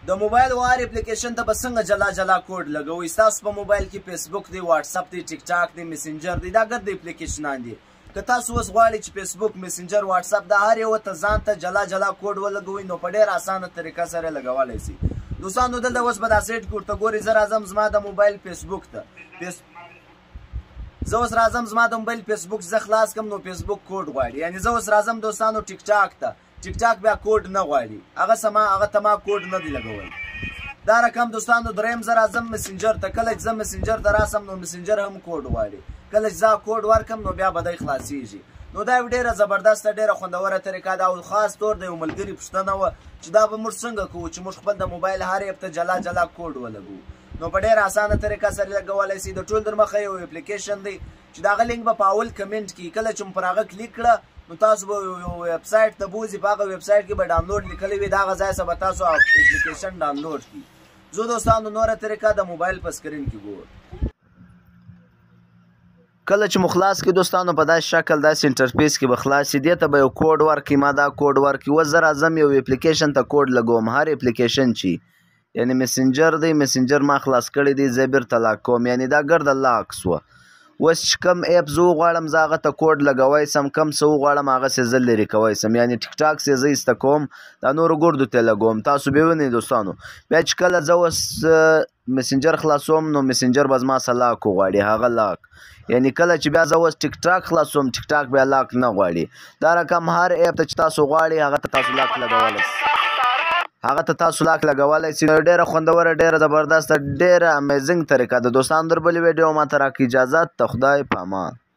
د موبایل وار اپلیکیشن ته به څنګه جلا جلا کوډ لګوئ. ستاسو په موبایل کې فیسبوک دی، واتساپ دی، ټیک ټاک دی، میسنجر دی، دا ګرد اپلیکیشنان دي. که تاسو اوس غواړئ چې فیسبوک، میسنجر، واتساپ د هر یو ته ځان ته جلا جلا کوډ ولګوئ، نو په ډېر اسانه طریقه سره لګولی شئ. دوستانو دلته اوس به دا سیټ کې ورته ګورئ. زه راځم زما د موبایل فیسبوک ته. زه اوس راځم زما د موبایل فیسبوک زه خلاص کړم، نو فیسبوک کوډ غواړي. یعنې زه اوس راځم دوستانو ټیک ټاک ته. ټیک ټاک بیا کوډ نه غواړي، هغه ته ما کوډ نه دی لګولی. دا رقم دوستانو دریم زه راځم مسنجر ته. کله چې زه مسنجر ته راسم نو مسنجر هم کوډ غواړي. کله چې زه کوډ ورکړم نو بیا به دی خلاصیږي. نو دا یو ډېره زبردسته ډېره خوندوره طریقه ده. او خاص طور د یو ملګري پوښتنه وه چې دا به موږ څنګه کوو چې موږ خپل د موبایل هر ایپ ته جلا جلا کوډ ولګو. نو په ډېره اسانه طریقه سره لګولی شئ. د ټول در مخه یو اپلیکیشن دی چې د هغه لینک به په اول کمنټ کې کله چې مو پر هغه کلیک کړه نو تاسو به یو ویبسایټ ته بوځئ. په هغه ویبسایټ کې به ډاونلوډ لیکلی وي، د هغه ځای څخه به تاسو اپلیکیشن ډاونلوډ کړئ. زه دوستانو نوره طریقه د موبایل په سکرین کې ګورم. کله چې مو خلاص کړئ دوستانو په داسې شکل داسې انټرفیس کې به خلاص شي. دې ته به یو کوډ ورکړئ. ما دا کوډ ورکړي. اوس زه راځم یو اپلیکیشن ته کوډ لګوم. هر اپلیکیشن چې یعنې مسنجر دی، مسنجر ما خلاص کړی دی، زه بیرته لاک کوم. یعنې دا ګرده لاک سوه. اوس چې کوم ایپ زه وغواړم زه هغه ته کوډ لګوی سم، کوم څه وغواړم هغسې زه لرې کوی سم. یعنې ټیک ټاک سې زه ایسته کوم، دا نورو ګردو ته لګوم. تاسو بیا وینئ دوستانو. بیا چې کله زه اوس مسنجر خلاصوم نو مسنجر به زما څه لاک وغواړي، هغه لاک. یعنې کله چې بیا زه اوس ټیک ټاک خلاصوم ټیک ټاک بیا لاک نه غواړي. دا رقم هر ایپ ته چې تاسو غواړئ هغه ته تاسو لاک لګولی شئ. ډېره خوندوره، ډېره زبردسته، ډېره امیزنګ طریقه ده دوستانو. در بلې ویډیو ما ته راکړئ اجازت. ته خدای په امان.